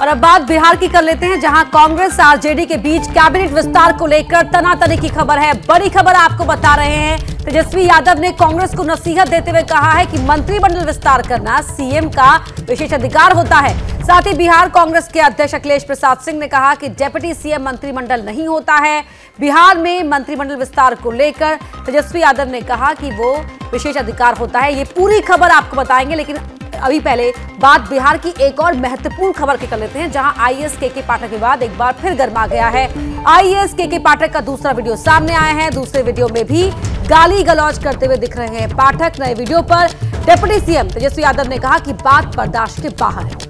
और अब बात बिहार की कर लेते हैं, जहां कांग्रेस आरजेडी के बीच कैबिनेट विस्तार को लेकर तनातनी की खबर है। बड़ी खबर आपको बता रहे हैं। तेजस्वी यादव ने कांग्रेस को नसीहत देते हुए कहा है कि मंत्रिमंडल विस्तार करना सीएम का विशेषाधिकार होता है। साथ ही बिहार कांग्रेस के अध्यक्ष अखिलेश प्रसाद सिंह ने कहा कि डिप्टी सीएम मंत्रिमंडल नहीं होता है। बिहार में मंत्रिमंडल विस्तार को लेकर तेजस्वी यादव ने कहा कि वो विशेषाधिकार होता है। ये पूरी खबर आपको बताएंगे, लेकिन अभी पहले बात बिहार की एक और महत्वपूर्ण खबर की कर लेते हैं, जहां आईएएस के पाठक विवाद एक बार फिर गर्मा गया है। आईएएस के पाठक का दूसरा वीडियो सामने आया है। दूसरे वीडियो में भी गाली गलौज करते हुए दिख रहे हैं पाठक। नए वीडियो पर डिप्टी सीएम तेजस्वी यादव ने कहा कि बात बर्दाश्त के बाहर है।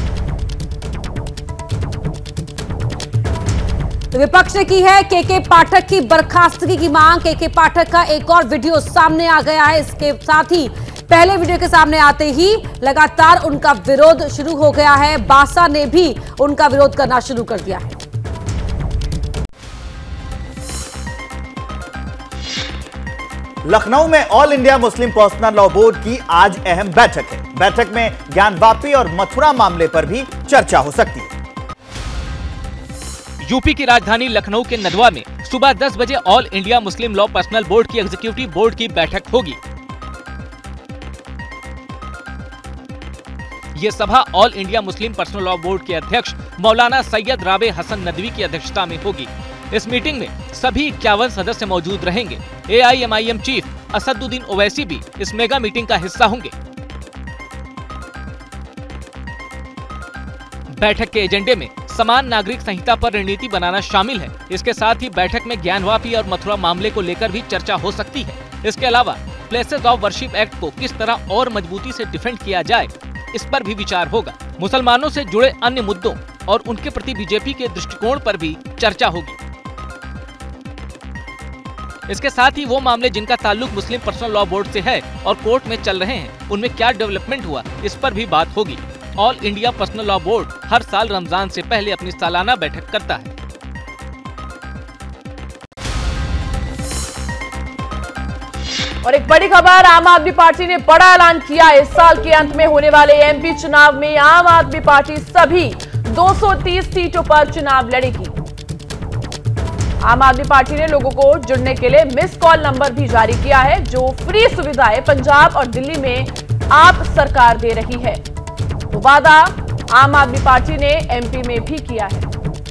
तो विपक्ष ने की है के पाठक की बर्खास्तगी की मांग। के पाठक का एक और वीडियो सामने आ गया है। इसके साथ ही पहले वीडियो के सामने आते ही लगातार उनका विरोध शुरू हो गया है। बासा ने भी उनका विरोध करना शुरू कर दिया है। लखनऊ में all India Muslim personal law board की आज अहम बैठक है। बैठक में ज्ञानवापी और मथुरा मामले पर भी चर्चा हो सकती है। यूपी की राजधानी लखनऊ के नदवा में सुबह 10 बजे all India Muslim law personal board की एग्जीक्यूटिव बोर्ड की बैठक होगी। ये सभा all India Muslim personal law board के अध्यक्ष मौलाना सैयद राबे हसन नदवी की अध्यक्षता में होगी। इस मीटिंग में सभी 51 सदस्य मौजूद रहेंगे। एआईएमआईएम चीफ असदुद्दीन ओवैसी भी इस मेगा मीटिंग का हिस्सा होंगे। बैठक के एजेंडे में समान नागरिक संहिता पर रणनीति बनाना शामिल है। इसके साथ ही बैठक में ज्ञानवापी और मथुरा मामले को लेकर भी चर्चा हो सकती है। इसके अलावा प्लेसेस ऑफ वर्शिप एक्ट को किस तरह और मजबूती से डिफेंड किया जाए, इस पर भी विचार होगा। मुसलमानों से जुड़े अन्य मुद्दों और उनके प्रति बीजेपी के दृष्टिकोण पर भी चर्चा होगी। इसके साथ ही वो मामले जिनका ताल्लुक मुस्लिम पर्सनल लॉ बोर्ड से है और कोर्ट में चल रहे हैं, उनमें क्या डेवलपमेंट हुआ, इस पर भी बात होगी। All India personal law board हर साल रमजान से पहले अपनी सालाना बैठक करता है। और एक बड़ी खबर, आम आदमी पार्टी ने बड़ा ऐलान किया। इस साल के अंत में होने वाले एमपी चुनाव में आम आदमी पार्टी सभी 230 सीटों पर चुनाव लड़ेगी। आम आदमी पार्टी ने लोगों को जुड़ने के लिए मिस कॉल नंबर भी जारी किया है, जो फ्री सुविधाएं पंजाब और दिल्ली में आप सरकार दे रही है। तो वादा आम आदमी पार्टी ने एमपी में भी किया है।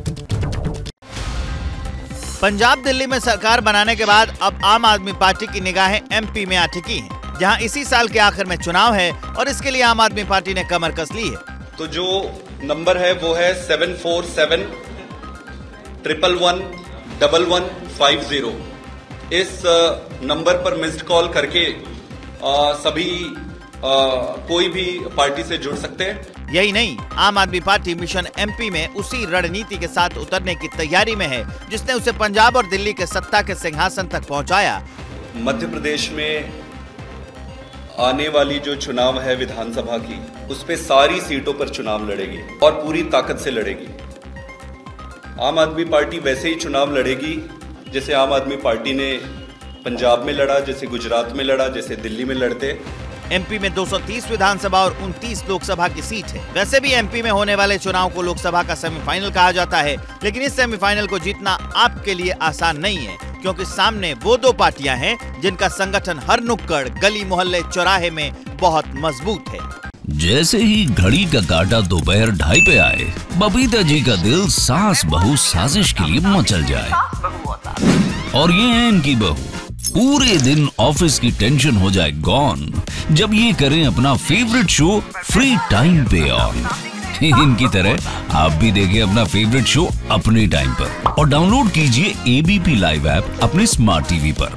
पंजाब दिल्ली में सरकार बनाने के बाद अब आम आदमी पार्टी की निगाहें एमपी में आ टिकी हैं, जहां इसी साल के आखिर में चुनाव है और इसके लिए आम आदमी पार्टी ने कमर कस ली है। तो जो नंबर है वो है 747 111 1150। इस नंबर पर मिस्ड कॉल करके सभी कोई भी पार्टी से जुड़ सकते हैं। यही नहीं, आम आदमी पार्टी मिशन एमपी में उसी रणनीति के साथ उतरने की तैयारी में है जिसने उसे पंजाब और दिल्ली के सत्ता के सिंहासन तक पहुंचाया। मध्य प्रदेश में आने वाली जो चुनाव है विधानसभा की, उस पे सारी सीटों पर चुनाव लड़ेगी और पूरी ताकत से लड़ेगी। आम आदमी पार्टी वैसे ही चुनाव लड़ेगी जैसे आम आदमी पार्टी ने पंजाब में लड़ा, जैसे गुजरात में लड़ा, जैसे दिल्ली में लड़ते। एमपी में 230 विधानसभा और 29 लोकसभा की सीट है। वैसे भी एमपी में होने वाले चुनाव को लोकसभा का सेमीफाइनल कहा जाता है, लेकिन इस सेमीफाइनल को जीतना आपके लिए आसान नहीं है, क्योंकि सामने वो दो पार्टियां हैं जिनका संगठन हर नुक्कड़, गली, मोहल्ले, चौराहे में बहुत मजबूत है। जैसे ही घड़ी का काटा दोपहर 2:30 पे आए, बबीता जी का दिल सास बहू साजिश के लिए मचल जाए। और ये है इनकी बहू, पूरे दिन ऑफिस की टेंशन हो जाए गॉन जब ये करें अपना फेवरेट शो फ्री टाइम पे ऑन। इनकी तरह आप भी देखिए अपना फेवरेट शो अपने टाइम पर और डाउनलोड कीजिए एबीपी लाइव ऐप अपने स्मार्ट टीवी पर।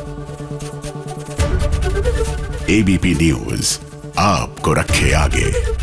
एबीपी न्यूज आपको रखे आगे।